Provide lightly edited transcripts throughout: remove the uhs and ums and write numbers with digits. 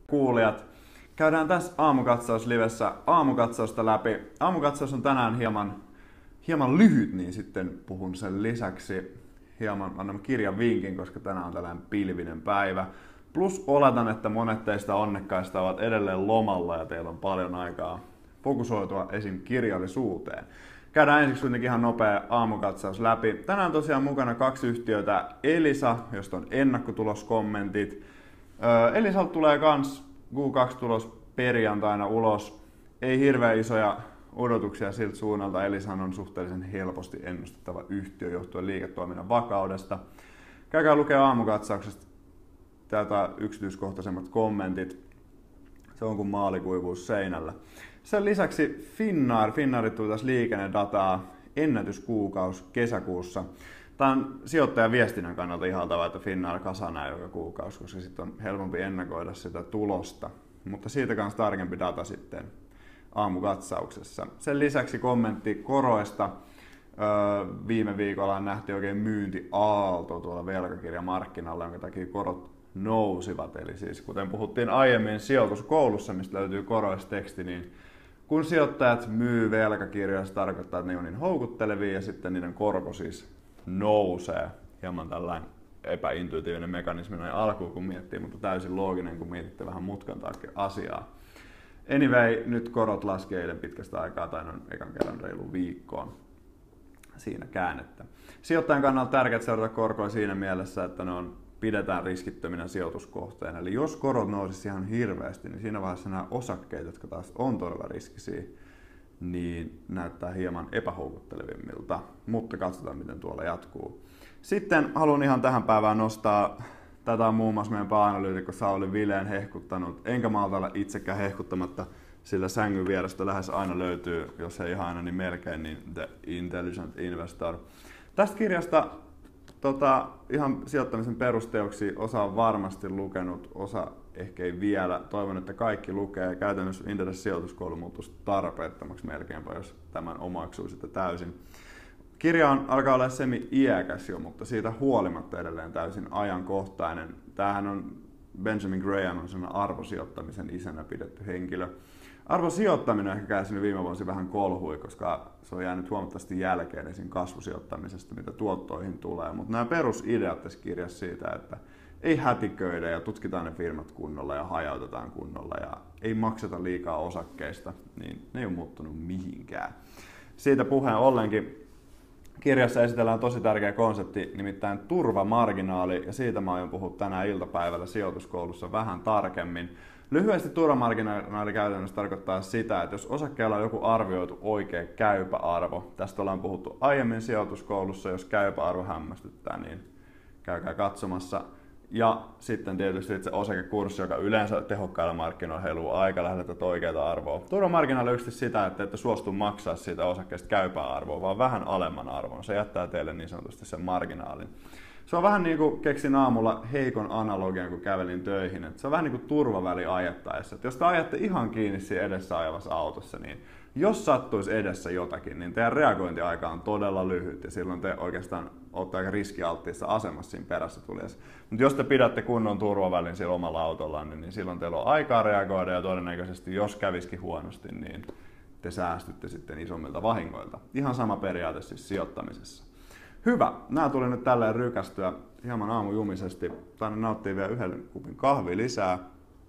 kuulijat. Käydään tässä aamukatsaus-livessä aamukatsausta läpi. Aamukatsaus on tänään hieman lyhyt, niin sitten puhun sen lisäksi annan kirjan vinkin, koska tänään on tällainen pilvinen päivä. Plus oletan, että monet teistä onnekkaista ovat edelleen lomalla ja teillä on paljon aikaa fokusoitua esim. Kirjallisuuteen. Käydään ensiksi kuitenkin ihan nopea aamukatsaus läpi. Tänään tosiaan mukana 2 yhtiötä. Elisa, josta on ennakkotuloskommentit. Elisalta tulee kans Q2-tulos perjantaina ulos. Ei hirveän isoja odotuksia siltä suunnalta. Elisahan on suhteellisen helposti ennustettava yhtiö johtuen liiketoiminnan vakaudesta. Käykää lukea aamukatsauksesta täältä yksityiskohtaisemmat kommentit. Se on kuin maalikuivuus seinällä. Sen lisäksi Finnair tuli tässä liikennedataa ennätyskuukausi kesäkuussa. Tämä on sijoittajan viestinnän kannalta ihaltavaa, että Finnair kasaa näin joka kuukausi, koska sitten on helpompi ennakoida sitä tulosta. Mutta siitä kanssa tarkempi data sitten aamukatsauksessa. Sen lisäksi kommentti koroista. Viime viikolla nähtiin oikein myyntiaalto tuolla velkakirjamarkkinalla, jonka takia korot nousivat. Eli siis kuten puhuttiin aiemmin sijoituskoulussa, mistä löytyy koroista teksti, niin kun sijoittajat myy velkakirjoja, se tarkoittaa, että ne on niin houkuttelevia ja sitten niiden korko siis nousee. Hieman tällainen epäintuitiivinen mekanismi näin alkuun kun miettii, mutta täysin looginen kun mietitte vähän mutkan takia asiaa. Anyway, nyt korot laskee eilen pitkästä aikaa tai noin ekan kerran reilu viikkoon siinä käännettä. Sijoittajan kannalta tärkeää seurata korkoa siinä mielessä, että ne pidetään riskittöminä sijoituskohteena. Eli jos korot nousisi ihan hirveästi, niin siinä vaiheessa nämä osakkeet, jotka taas on todella riskisiä, niin näyttää hieman epähoukuttelevimmilta. Mutta katsotaan, miten tuolla jatkuu. Sitten haluan ihan tähän päivään nostaa, tätä on muun muassa meidän pääanalyytikko Sauli Vileen hehkuttanut, enkä malta olla itsekään hehkuttamatta, sillä sängyn vierestä lähes aina löytyy, jos ei ihan aina, niin melkein, niin The Intelligent Investor. Tästä kirjasta ihan sijoittamisen perusteoksi osa on varmasti lukenut, osa ehkä ei vielä. Toivon, että kaikki lukee. Käytännössä Inderes-sijoituskoulu muuttuisi tarpeettomaksi melkeinpä, jos tämän omaksuu sitten täysin. Kirja alkaa olla semi-iäkäs jo, mutta siitä huolimatta edelleen täysin ajankohtainen. Tämähän on Benjamin Graham, on sellainen arvosijoittamisen isänä pidetty henkilö. Arvosijoittaminen on ehkä kärsinyt viime vuosi vähän kolhui, koska se on jäänyt huomattavasti jälkeen esim. Kasvusijoittamisesta, mitä tuottoihin tulee. Mutta nämä perusideat tässä kirjassa siitä, että ei hätiköidä ja tutkitaan ne firmat kunnolla ja hajautetaan kunnolla ja ei makseta liikaa osakkeista, niin ne ei ole muuttunut mihinkään. Siitä puheen ollenkin kirjassa esitellään tosi tärkeä konsepti, nimittäin turvamarginaali, ja siitä mä aion puhua tänään iltapäivällä sijoituskoulussa vähän tarkemmin. Lyhyesti turvamarginaali käytännössä tarkoittaa sitä, että jos osakkeella on joku arvioitu oikea käypä arvo, tästä ollaan puhuttu aiemmin sijoituskoulussa, jos käypä arvo hämmästyttää, niin käykää katsomassa. Ja sitten tietysti se osakekurssi, joka yleensä tehokkailla markkinoilla heiluu aika lähellä tätä oikeaa arvoa. Turvamarginaali on yksi sitä, että ette suostu maksaa siitä osakkeesta käypää arvoa, vaan vähän alemman arvon. Se jättää teille niin sanotusti sen marginaalin. Se on vähän niin kuin keksin aamulla heikon analogian, kun kävelin töihin. Että se on vähän niin kuin turvaväli ajettaessa. Että jos te ajatte ihan kiinni siinä edessä ajavassa autossa, niin jos sattuisi edessä jotakin, niin teidän reagointiaika on todella lyhyt ja silloin te oikeastaan olette aika riskialttiissa asemassa siinä perässä tulijassa. Mutta jos te pidätte kunnon turvavälin sillä omalla autollanne, niin silloin teillä on aikaa reagoida ja todennäköisesti jos kävisikin huonosti, niin te säästytte sitten isommilta vahingoilta. Ihan sama periaate siis sijoittamisessa. Hyvä, nämä tuli nyt tälleen rykästyä hieman aamujumisesti. Tänne nauttii vielä yhden kupin kahvia lisää.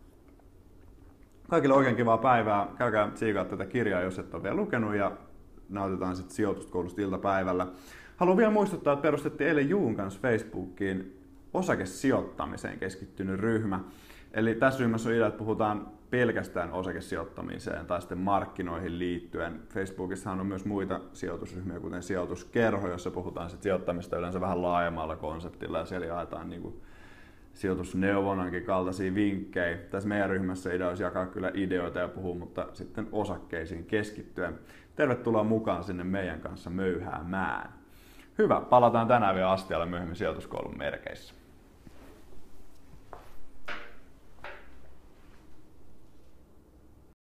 Kaikille oikein kivaa päivää. Käykää tsiikaa tätä kirjaa, jos et ole vielä lukenut, ja nautitaan sitten sijoituskoulusta iltapäivällä. Haluan vielä muistuttaa, että perustettiin eilen Juun kanssa Facebookiin osakesijoittamiseen keskittynyt ryhmä. Eli tässä ryhmässä on idea, että puhutaan pelkästään osakesijoittamiseen tai sitten markkinoihin liittyen. Facebookissahan on myös muita sijoitusryhmiä, kuten sijoituskerho, jossa puhutaan sitten sijoittamista yleensä vähän laajemmalla konseptilla ja siellä jaetaan niin sijoitusneuvonankin kaltaisia vinkkejä. Tässä meidän ryhmässä idea olisi jakaa kyllä ideoita ja puhua, mutta sitten osakkeisiin keskittyen. Tervetuloa mukaan sinne meidän kanssa möyhäämään. Hyvä, palataan tänään vielä astialle myöhemmin sijoituskoulun merkeissä.